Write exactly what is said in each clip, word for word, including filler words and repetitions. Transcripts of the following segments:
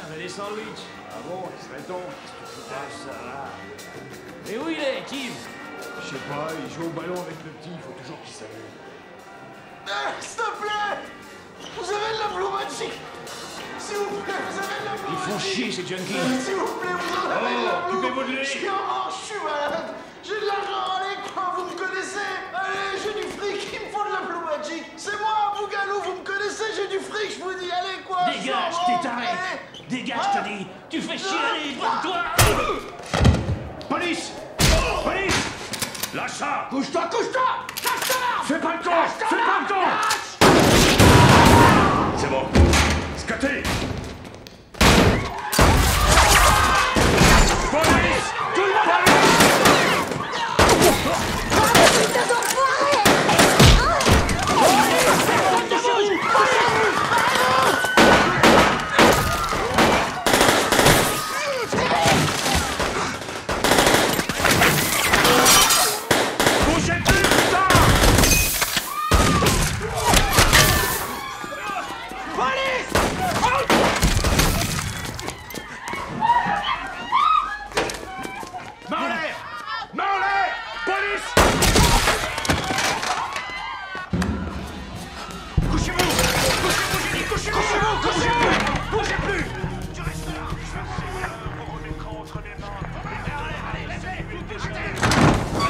ferait des sandwichs. Ah bon, il serait temps. Qu'est-ce que tu Ah, foutais? ça va. Et où il est, Kim? Je sais pas, il joue au ballon avec le petit, il faut toujours qu'il s'amuse. Ah, s'il te plaît! Vous avez de la Blue Magic! S'il vous plaît, vous avez de la Blue Ils font Magic! chier, ces junkies. Euh, S'il vous plaît, vous en avez de la Oh, Blue! occupez-vous de lui. Je suis en manche, je suis malade! J'ai de l'argent, allez, quoi, vous me connaissez! Allez, j'ai du fric, il me faut de la Blue Magic! C'est moi, Bougalou, vous me connaissez, j'ai du fric, je vous dis, allez, quoi! je suis en Dégage, manche, t'es taré. allez. Dégage, Ah. je te dis. Tu fais chier, allez, pointe-toi. Police! Police! Lâche ça! Couche-toi, couche-toi! Lâche-toi! Fais pas le con! Fais pas le con! C'est bon. Scaté! Police! Tout le monde arrive! Bougez plus, putain! Main en l'air! Main en l'air! Police! Couchez-vous! Couchez-vous, j'ai dit couchez-vous! Couchez-vous! Couchez-vous! Bougez plus! Tu restes là! On remettra entre les mains. Allez, allez, laissez!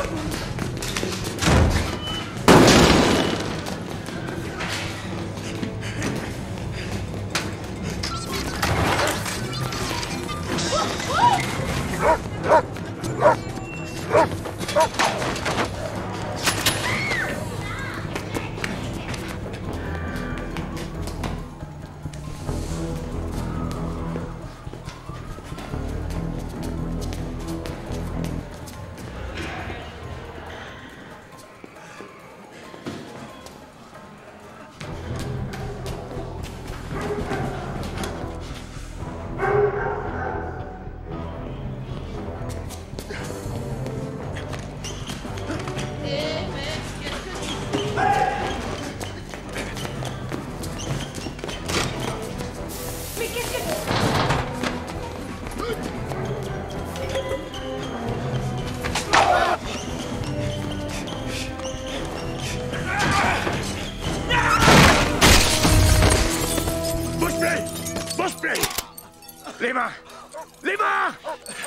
Bouge plus! Bouge plus! Les mains! Les mains!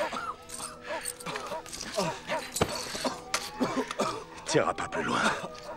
T'iras pas plus loin.